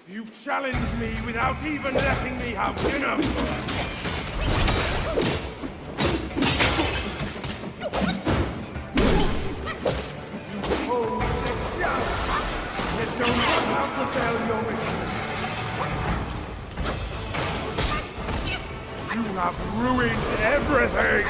You challenge me without even letting me have dinner first. You pose a challenge, yet don't know how to fail your mission. You have ruined everything!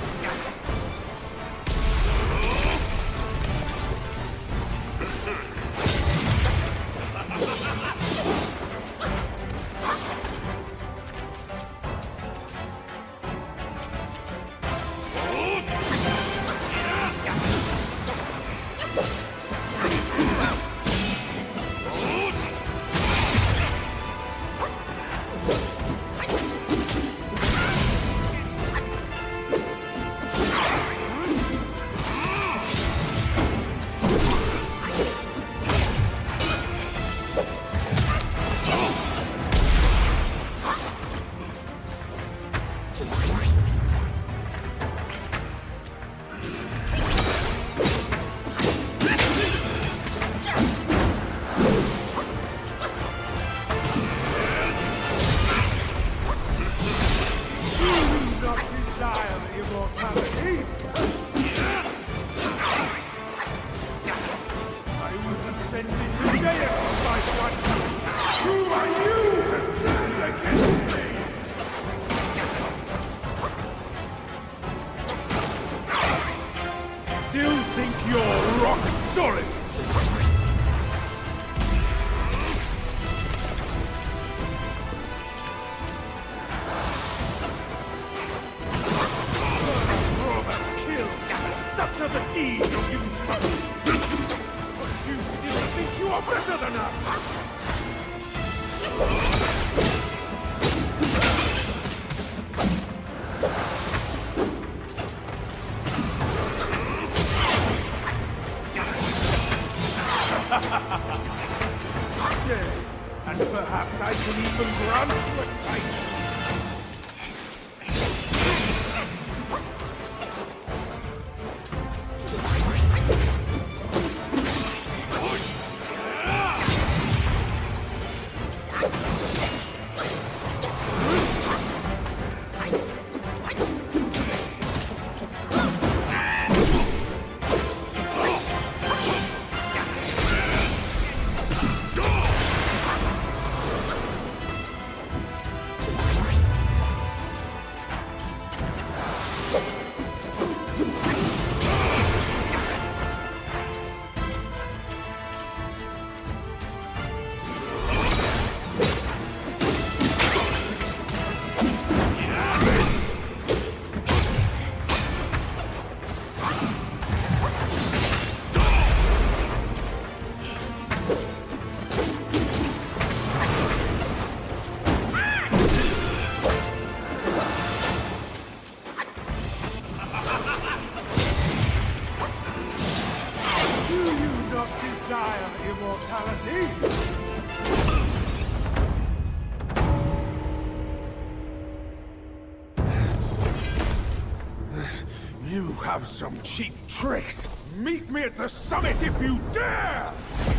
Still think you're rock solid? Such are the deeds of you! But you still think you are better than us! Stay, and perhaps I can even grant you a title! Desire immortality? You have some cheap tricks. Meet me at the summit if you dare!